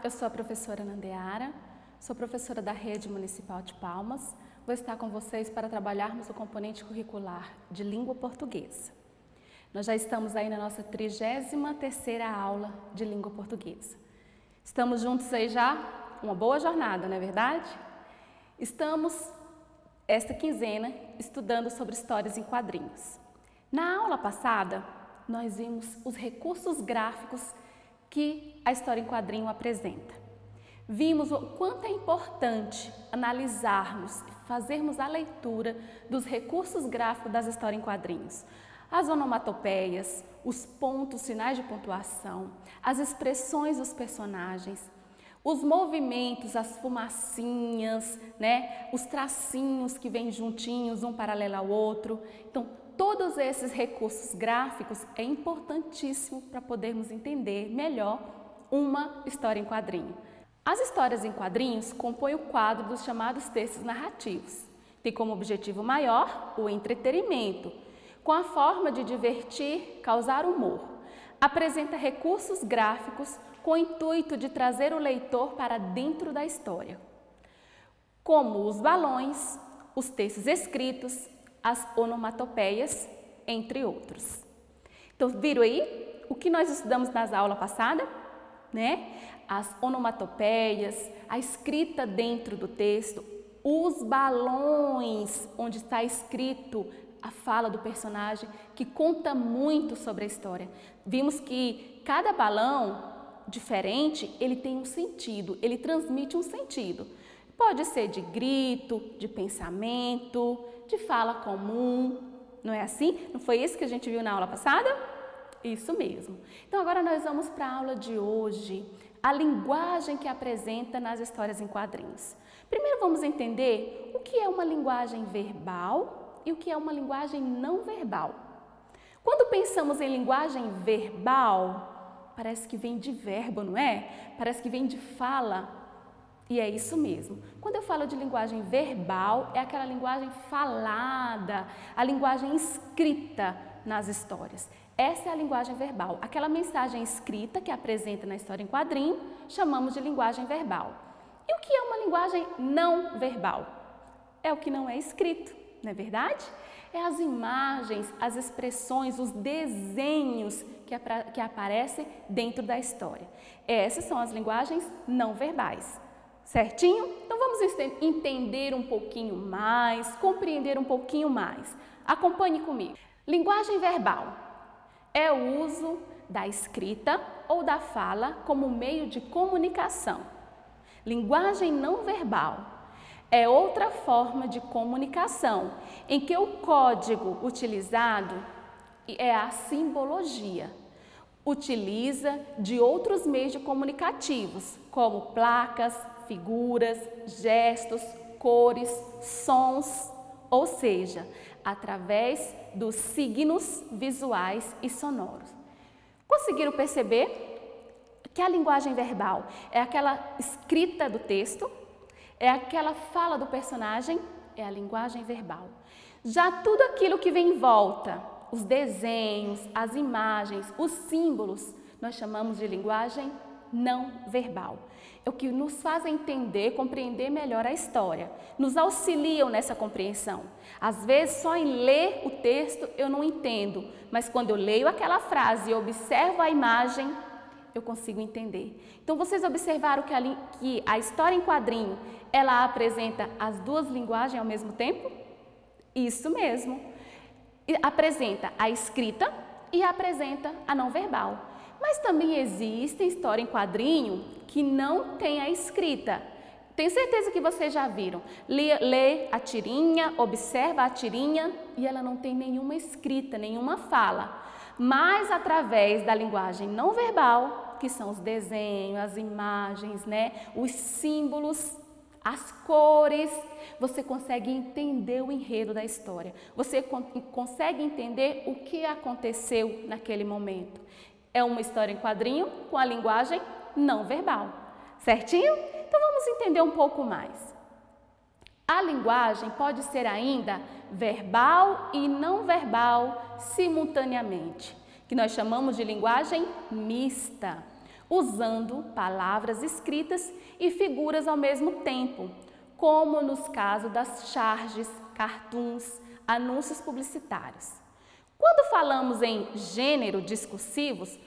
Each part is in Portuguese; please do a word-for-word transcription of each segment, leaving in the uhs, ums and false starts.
eu sou a professora Nandeara, sou professora da Rede Municipal de Palmas. Vou estar com vocês para trabalharmos o componente curricular de língua portuguesa. Nós já estamos aí na nossa trigésima terceira aula de língua portuguesa. Estamos juntos aí já uma boa jornada, não é verdade? Estamos, esta quinzena, estudando sobre histórias em quadrinhos. Na aula passada, nós vimos os recursos gráficos que a história em quadrinho apresenta. Vimos o quanto é importante analisarmos, fazermos a leitura dos recursos gráficos das histórias em quadrinhos. As onomatopeias, os pontos, sinais de pontuação, as expressões dos personagens, os movimentos, as fumacinhas, né? Os tracinhos que vêm juntinhos, um paralelo ao outro. Então, todos esses recursos gráficos é importantíssimo para podermos entender melhor uma história em quadrinho. As histórias em quadrinhos compõem o quadro dos chamados textos narrativos. Tem como objetivo maior o entretenimento, com a forma de divertir, causar humor. Apresenta recursos gráficos com o intuito de trazer o leitor para dentro da história, como os balões, os textos escritos, as onomatopeias, entre outros. Então, viram aí o que nós estudamos nas aulas passadas? Né? As onomatopeias, a escrita dentro do texto, os balões, onde está escrito a fala do personagem, que conta muito sobre a história. Vimos que cada balão diferente, ele tem um sentido, ele transmite um sentido. Pode ser de grito, de pensamento, de fala comum, não é assim? Não foi isso que a gente viu na aula passada? Isso mesmo. Então agora nós vamos para a aula de hoje, a linguagem que apresenta nas histórias em quadrinhos. Primeiro vamos entender o que é uma linguagem verbal e o que é uma linguagem não verbal. Quando pensamos em linguagem verbal, parece que vem de verbo, não é? Parece que vem de fala. E é isso mesmo. Quando eu falo de linguagem verbal, é aquela linguagem falada, a linguagem escrita nas histórias. Essa é a linguagem verbal. Aquela mensagem escrita que apresenta na história em quadrinho, chamamos de linguagem verbal. E o que é uma linguagem não verbal? É o que não é escrito, não é verdade? É as imagens, as expressões, os desenhos que, que aparecem dentro da história. Essas são as linguagens não verbais. Certinho? Então vamos entender um pouquinho mais, compreender um pouquinho mais. Acompanhe comigo. Linguagem verbal é o uso da escrita ou da fala como meio de comunicação. Linguagem não verbal é outra forma de comunicação em que o código utilizado é a simbologia. Utiliza de outros meios de comunicativos, como placas, figuras, gestos, cores, sons, ou seja, através dos signos visuais e sonoros. Conseguiram perceber que a linguagem verbal é aquela escrita do texto, é aquela fala do personagem, é a linguagem verbal. Já tudo aquilo que vem em volta, os desenhos, as imagens, os símbolos, nós chamamos de linguagem não verbal. É o que nos faz entender, compreender melhor a história, nos auxiliam nessa compreensão. Às vezes, só em ler o texto eu não entendo, mas quando eu leio aquela frase e observo a imagem, eu consigo entender. Então, vocês observaram que a, que a história em quadrinho, ela apresenta as duas linguagens ao mesmo tempo? Isso mesmo. E apresenta a escrita e apresenta a não verbal. Mas também existe história em quadrinho que não tem a escrita. Tenho certeza que vocês já viram. Lê, lê a tirinha, observa a tirinha e ela não tem nenhuma escrita, nenhuma fala. Mas através da linguagem não verbal, que são os desenhos, as imagens, né, os símbolos, as cores, você consegue entender o enredo da história. Você con- consegue entender o que aconteceu naquele momento. É uma história em quadrinho com a linguagem não verbal. Certinho? Então vamos entender um pouco mais. A linguagem pode ser ainda verbal e não verbal simultaneamente, que nós chamamos de linguagem mista. usando palavras escritas e figuras ao mesmo tempo, como nos casos das charges, cartoons, anúncios publicitários. Quando falamos em gênero discursivos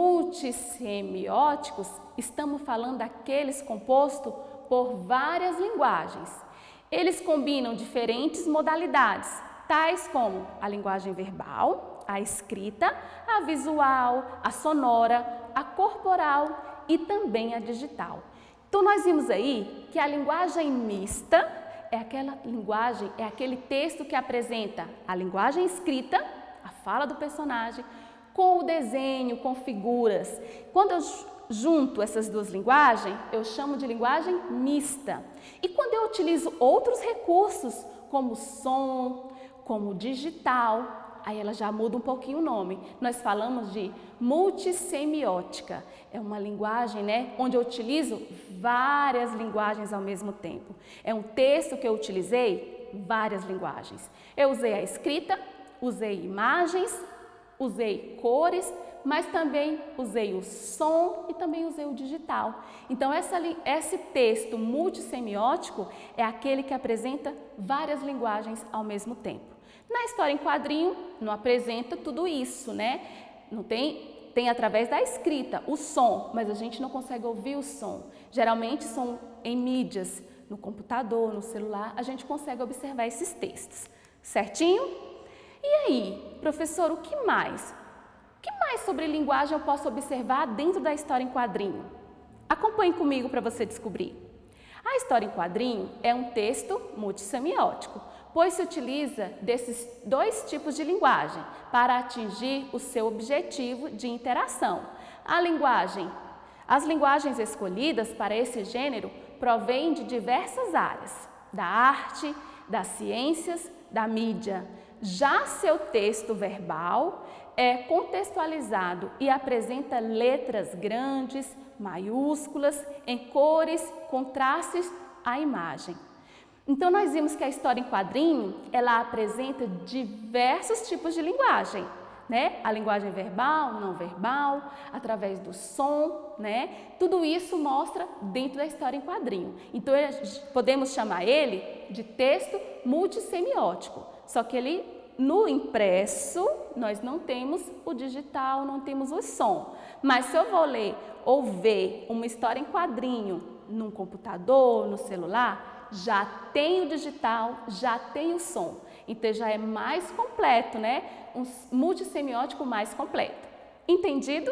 multissemióticos, estamos falando daqueles compostos por várias linguagens. Eles combinam diferentes modalidades, tais como a linguagem verbal, a escrita, a visual, a sonora, a corporal e também a digital. Então, nós vimos aí que a linguagem mista é aquela linguagem, é aquele texto que apresenta a linguagem escrita, a fala do personagem, com o desenho, com figuras. Quando eu junto essas duas linguagens, eu chamo de linguagem mista. E quando eu utilizo outros recursos, como som, como digital, aí ela já muda um pouquinho o nome. Nós falamos de multissemiótica. É uma linguagem, né, onde eu utilizo várias linguagens ao mesmo tempo. É um texto que eu utilizei várias linguagens. Eu usei a escrita, usei imagens, usei cores, mas também usei o som e também usei o digital. Então, essa, esse texto multissemiótico é aquele que apresenta várias linguagens ao mesmo tempo. Na história em quadrinho, não apresenta tudo isso, né? Não tem, tem através da escrita o som, mas a gente não consegue ouvir o som. Geralmente são em mídias, no computador, no celular, a gente consegue observar esses textos. Certinho? E aí, professor, o que mais? O que mais sobre linguagem eu posso observar dentro da história em quadrinho? Acompanhe comigo para você descobrir. A história em quadrinho é um texto multissemiótico, pois se utiliza desses dois tipos de linguagem para atingir o seu objetivo de interação. A linguagem, as linguagens escolhidas para esse gênero provêm de diversas áreas, da arte, das ciências, da mídia. Já seu texto verbal é contextualizado e apresenta letras grandes, maiúsculas, em cores, contrastes à imagem. Então, nós vimos que a história em quadrinho, ela apresenta diversos tipos de linguagem, né? A linguagem verbal, não verbal, através do som, né? Tudo isso mostra dentro da história em quadrinho. Então, podemos chamar ele de texto multissemiótico, só que ele no impresso, nós não temos o digital, não temos o som. Mas se eu vou ler ou ver uma história em quadrinho num computador, no celular, já tem o digital, já tem o som. Então já é mais completo, né? Um multissemiótico mais completo. Entendido?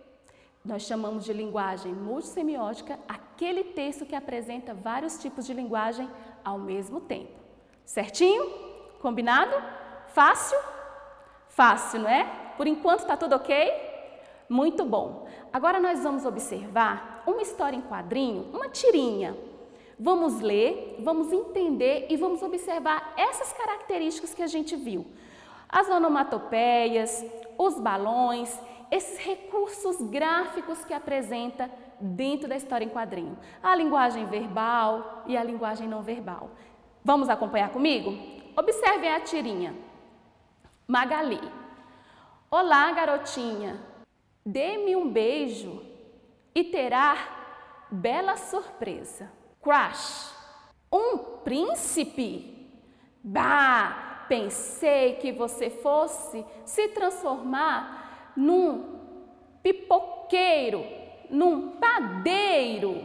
Nós chamamos de linguagem multissemiótica aquele texto que apresenta vários tipos de linguagem ao mesmo tempo. Certinho? Combinado? Fácil? Fácil, não é? Por enquanto está tudo ok? Muito bom. Agora nós vamos observar uma história em quadrinho, uma tirinha. Vamos ler, vamos entender e vamos observar essas características que a gente viu. As onomatopeias, os balões, esses recursos gráficos que apresenta dentro da história em quadrinho. A linguagem verbal e a linguagem não verbal. Vamos acompanhar comigo? Observem a tirinha. Magali. Olá, garotinha. Dê-me um beijo e terá bela surpresa. Crush. Um príncipe? Bah, pensei que você fosse se transformar num pipoqueiro, num padeiro.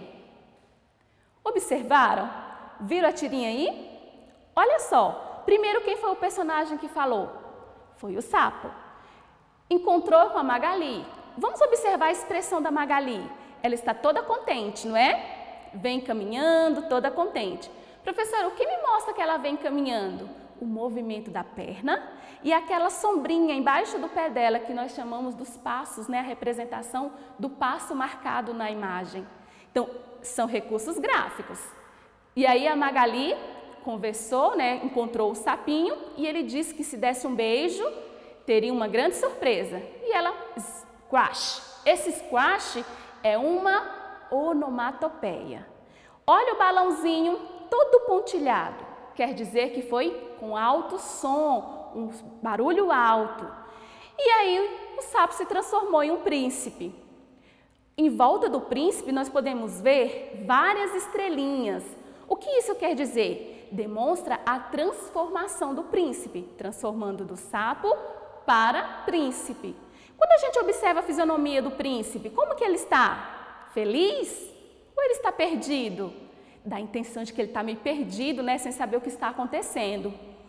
Observaram? Viram a tirinha aí? Olha só, primeiro quem foi o personagem que falou? Foi o sapo. Encontrou com a Magali. Vamos observar a expressão da Magali. Ela está toda contente, não é? Vem caminhando, toda contente. Professora, o que me mostra que ela vem caminhando? O movimento da perna e aquela sombrinha embaixo do pé dela que nós chamamos dos passos, né? A representação do passo marcado na imagem. Então, são recursos gráficos. E aí a Magali conversou, né? Encontrou o sapinho e ele disse que se desse um beijo, teria uma grande surpresa. E ela, squash. Esse squash é uma onomatopeia. Olha o balãozinho todo pontilhado. Quer dizer que foi com alto som, um barulho alto. E aí o sapo se transformou em um príncipe. Em volta do príncipe, nós podemos ver várias estrelinhas. O que isso quer dizer? Demonstra a transformação do príncipe, transformando do sapo para príncipe. Quando a gente observa a fisionomia do príncipe, como que ele está? Feliz? Ou ele está perdido? Dá a intenção de que ele está meio perdido, né? Sem saber o que está acontecendo.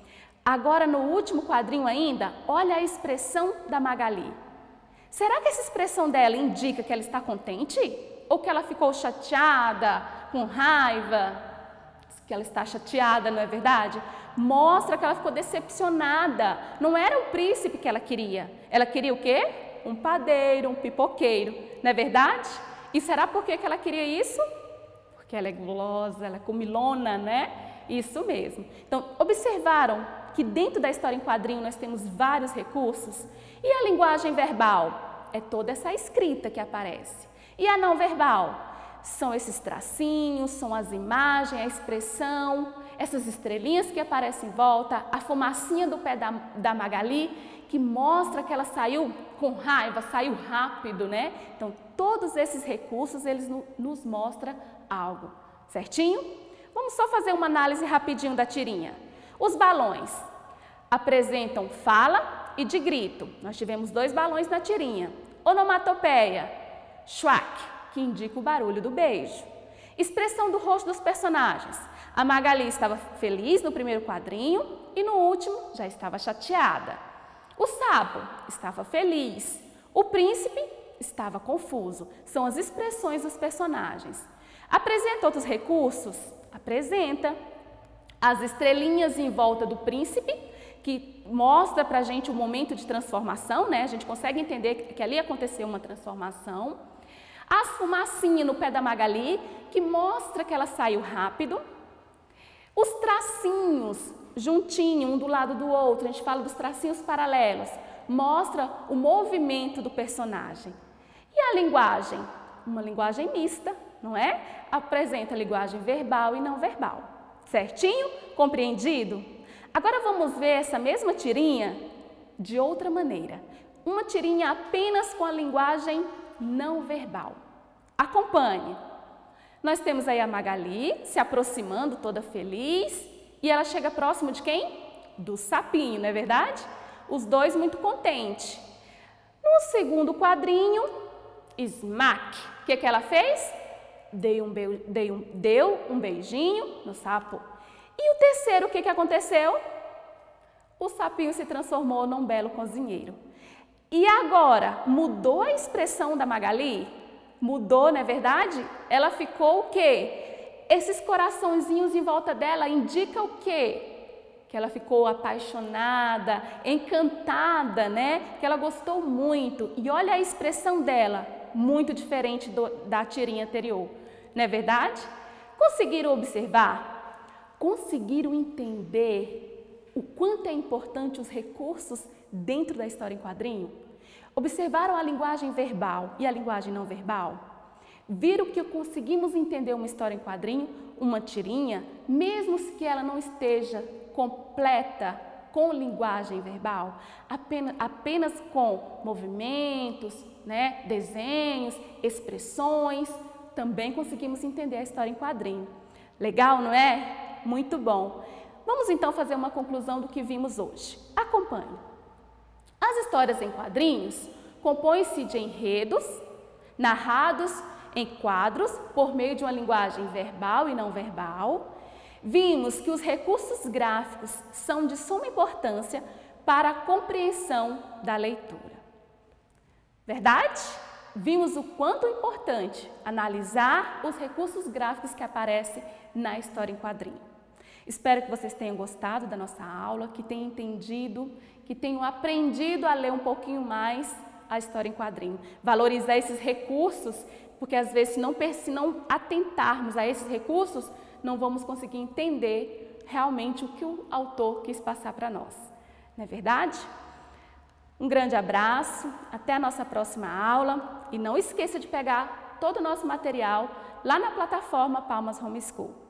Agora, no último quadrinho ainda, olha a expressão da Magali. Será que essa expressão dela indica que ela está contente? Ou que ela ficou chateada, com raiva? Que ela está chateada, não é verdade? Mostra que ela ficou decepcionada. Não era o príncipe que ela queria. Ela queria o quê? Um padeiro, um pipoqueiro, não é verdade? E será por que ela queria isso? Porque ela é gulosa, ela é comilona, né? Isso mesmo. Então, observaram que dentro da história em quadrinho nós temos vários recursos? E a linguagem verbal? É toda essa escrita que aparece. E a não verbal? São esses tracinhos, são as imagens, a expressão, essas estrelinhas que aparecem em volta, a fumacinha do pé da, da Magali, que mostra que ela saiu com raiva, saiu rápido, né? Então, todos esses recursos, eles no, nos mostram algo, certinho? Vamos só fazer uma análise rapidinho da tirinha. Os balões apresentam fala e de grito. Nós tivemos dois balões na tirinha. Onomatopeia, schwack, que indica o barulho do beijo. Expressão do rosto dos personagens. A Magali estava feliz no primeiro quadrinho e no último já estava chateada. O sapo estava feliz. O príncipe estava confuso. São as expressões dos personagens. Apresenta outros recursos? Apresenta. As estrelinhas em volta do príncipe, que mostra pra gente o momento de transformação, né? A gente consegue entender que ali aconteceu uma transformação. As fumacinhas no pé da Magali, que mostra que ela saiu rápido. Os tracinhos juntinho, um do lado do outro, a gente fala dos tracinhos paralelos, mostra o movimento do personagem. E a linguagem? Uma linguagem mista, não é? Apresenta a linguagem verbal e não verbal. Certinho? Compreendido? Agora vamos ver essa mesma tirinha de outra maneira. Uma tirinha apenas com a linguagem não verbal. Acompanhe. Nós temos aí a Magali se aproximando, toda feliz, e ela chega próximo de quem? Do sapinho, não é verdade? Os dois muito contentes. No segundo quadrinho, smack. O que, que ela fez? Deu um, be... deu um... Deu um beijinho no sapo. E o terceiro, o que, que aconteceu? O sapinho se transformou num belo cozinheiro. E agora, mudou a expressão da Magali? Mudou, não é verdade? Ela ficou o quê? Esses coraçõezinhos em volta dela indica o quê? Que ela ficou apaixonada, encantada, né? Que ela gostou muito. E olha a expressão dela, muito diferente do, da tirinha anterior. Não é verdade? Conseguiram observar? Conseguiram entender o quanto é importante os recursos dentro da história em quadrinho? Observaram a linguagem verbal e a linguagem não verbal? Viram que conseguimos entender uma história em quadrinho, uma tirinha, mesmo que ela não esteja completa com linguagem verbal, apenas, apenas com movimentos, né, desenhos, expressões, também conseguimos entender a história em quadrinho. Legal, não é? Muito bom. Vamos então fazer uma conclusão do que vimos hoje. Acompanhe. As histórias em quadrinhos compõem-se de enredos narrados em quadros por meio de uma linguagem verbal e não verbal. Vimos que os recursos gráficos são de suma importância para a compreensão da leitura. Verdade? Vimos o quanto é importante analisar os recursos gráficos que aparecem na história em quadrinho. Espero que vocês tenham gostado da nossa aula, que tenham entendido, que tenham aprendido a ler um pouquinho mais a história em quadrinho. Valorizar esses recursos, porque às vezes se não, se não atentarmos a esses recursos, não vamos conseguir entender realmente o que o autor quis passar para nós. Não é verdade? Um grande abraço, até a nossa próxima aula e não esqueça de pegar todo o nosso material lá na plataforma Palmas Home School.